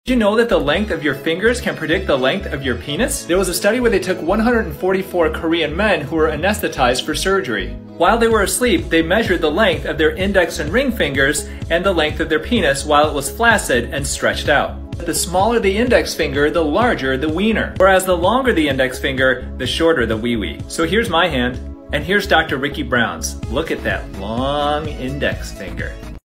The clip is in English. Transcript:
Did you know that the length of your fingers can predict the length of your penis? There was a study where they took 144 Korean men who were anesthetized for surgery. While they were asleep, they measured the length of their index and ring fingers and the length of their penis while it was flaccid and stretched out. The smaller the index finger, the larger the wiener. Whereas the longer the index finger, the shorter the wee-wee. So here's my hand, and here's Dr. Ricky Brown's. Look at that long index finger.